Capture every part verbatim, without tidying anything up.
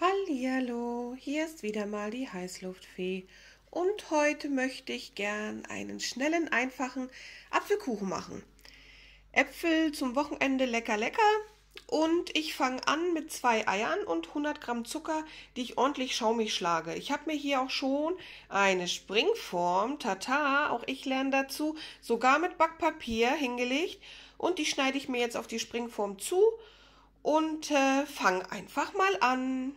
Hallihallo, hier ist wieder mal die Heißluftfee und heute möchte ich gern einen schnellen, einfachen Apfelkuchen machen. Äpfel zum Wochenende lecker lecker und ich fange an mit zwei Eiern und hundert Gramm Zucker, die ich ordentlich schaumig schlage. Ich habe mir hier auch schon eine Springform, tata, auch ich lerne dazu, sogar mit Backpapier hingelegt und die schneide ich mir jetzt auf die Springform zu und äh, fange einfach mal an.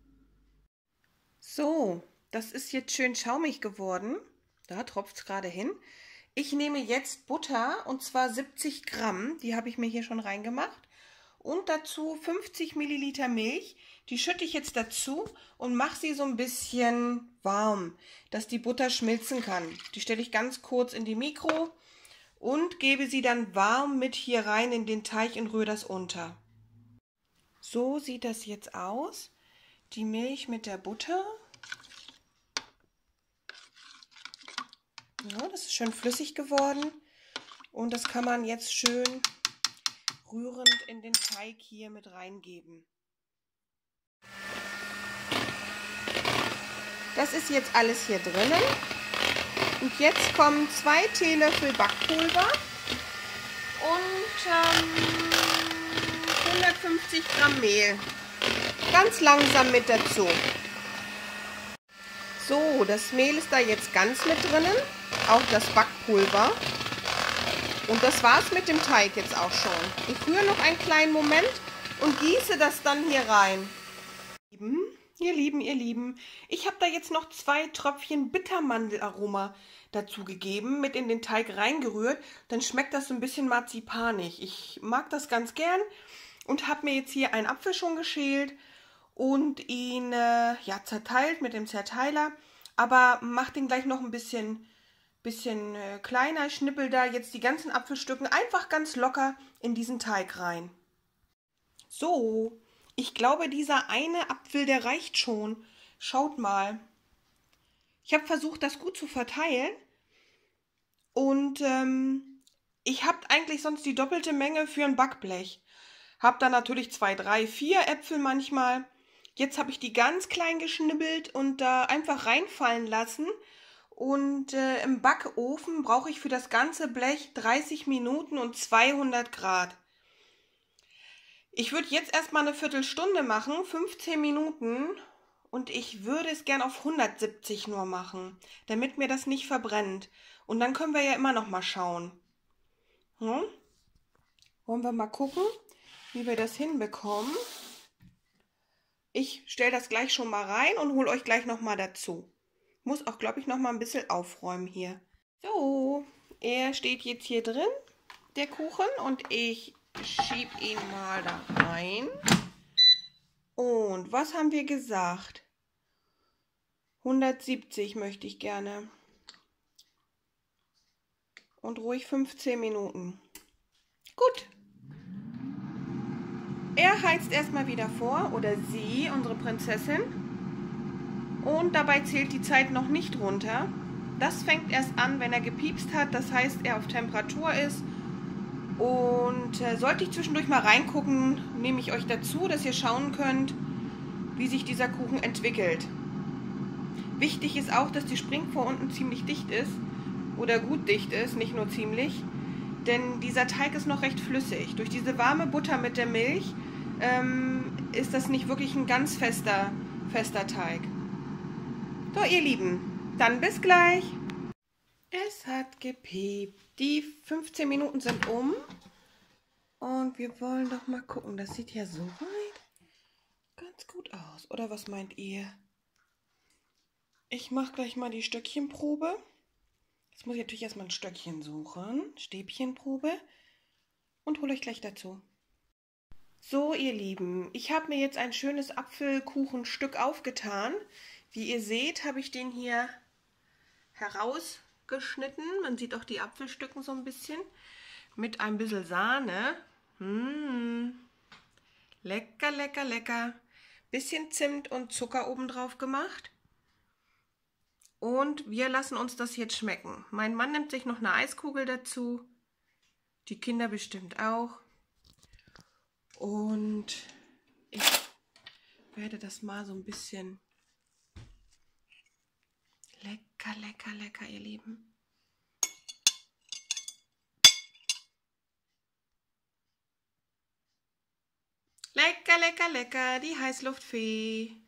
So, das ist jetzt schön schaumig geworden. Da tropft es gerade hin. Ich nehme jetzt Butter und zwar siebzig Gramm. Die habe ich mir hier schon reingemacht. Und dazu fünfzig Milliliter Milch. Die schütte ich jetzt dazu und mache sie so ein bisschen warm, dass die Butter schmilzen kann. Die stelle ich ganz kurz in die Mikro und gebe sie dann warm mit hier rein in den Teig und rühre das unter. So sieht das jetzt aus. Die Milch mit der Butter. Ja, das ist schön flüssig geworden und das kann man jetzt schön rührend in den Teig hier mit reingeben. Das ist jetzt alles hier drinnen und jetzt kommen zwei Teelöffel Backpulver und ähm, hundertfünfzig Gramm Mehl. Ganz langsam mit dazu. So, das Mehl ist da jetzt ganz mit drinnen, auch das Backpulver. Und das war's mit dem Teig jetzt auch schon. Ich rühre noch einen kleinen Moment und gieße das dann hier rein. Ihr Lieben, ihr Lieben, ich habe da jetzt noch zwei Tröpfchen Bittermandelaroma dazu gegeben, mit in den Teig reingerührt. Dann schmeckt das so ein bisschen marzipanig. Ich mag das ganz gern und habe mir jetzt hier einen Apfel schon geschält und ihn äh, ja, zerteilt mit dem Zerteiler, aber macht ihn gleich noch ein bisschen, bisschen äh, kleiner, schnippel da jetzt die ganzen Apfelstücken einfach ganz locker in diesen Teig rein. So, ich glaube, dieser eine Apfel, der reicht schon. Schaut mal. Ich habe versucht, das gut zu verteilen und ähm, ich habe eigentlich sonst die doppelte Menge für ein Backblech. Habe da natürlich zwei, drei, vier Äpfel manchmal. Jetzt habe ich die ganz klein geschnibbelt und da einfach reinfallen lassen. Und äh, im Backofen brauche ich für das ganze Blech dreißig Minuten und zweihundert Grad. Ich würde jetzt erstmal eine Viertelstunde machen, fünfzehn Minuten. Und ich würde es gern auf hundertsiebzig nur machen, damit mir das nicht verbrennt. Und dann können wir ja immer noch mal schauen. Hm? Wollen wir mal gucken, wie wir das hinbekommen? Ich stelle das gleich schon mal rein und hole euch gleich noch mal dazu. Muss auch, glaube ich, noch mal ein bisschen aufräumen hier. So, er steht jetzt hier drin, der Kuchen, und ich schiebe ihn mal da rein. Und was haben wir gesagt? hundertsiebzig möchte ich gerne. Und ruhig fünfzehn Minuten. Gut. Er heizt erstmal wieder vor, oder sie, unsere Prinzessin. Und dabei zählt die Zeit noch nicht runter. Das fängt erst an, wenn er gepiepst hat, das heißt, er auf Temperatur ist. Und äh, sollte ich zwischendurch mal reingucken, nehme ich euch dazu, dass ihr schauen könnt, wie sich dieser Kuchen entwickelt. Wichtig ist auch, dass die Springform unten ziemlich dicht ist, oder gut dicht ist, nicht nur ziemlich. Denn dieser Teig ist noch recht flüssig. Durch diese warme Butter mit der Milch ähm, ist das nicht wirklich ein ganz fester, fester Teig. So, ihr Lieben, dann bis gleich. Es hat gepiept. Die fünfzehn Minuten sind um. Und wir wollen doch mal gucken. Das sieht ja soweit ganz gut aus. Oder was meint ihr? Ich mache gleich mal die Stöckchenprobe. Jetzt muss ich natürlich erstmal ein Stöckchen suchen. Stäbchenprobe. Und hole euch gleich dazu. So, ihr Lieben, ich habe mir jetzt ein schönes Apfelkuchenstück aufgetan. Wie ihr seht, habe ich den hier herausgeschnitten. Man sieht auch die Apfelstücken so ein bisschen. Mit ein bisschen Sahne. Mmh. Lecker, lecker, lecker. Bisschen Zimt und Zucker obendrauf gemacht. Und wir lassen uns das jetzt schmecken. Mein Mann nimmt sich noch eine Eiskugel dazu. Die Kinder bestimmt auch. Und ich werde das mal so ein bisschen lecker, lecker, lecker, ihr Lieben. Lecker, lecker, lecker, die Heißluftfee.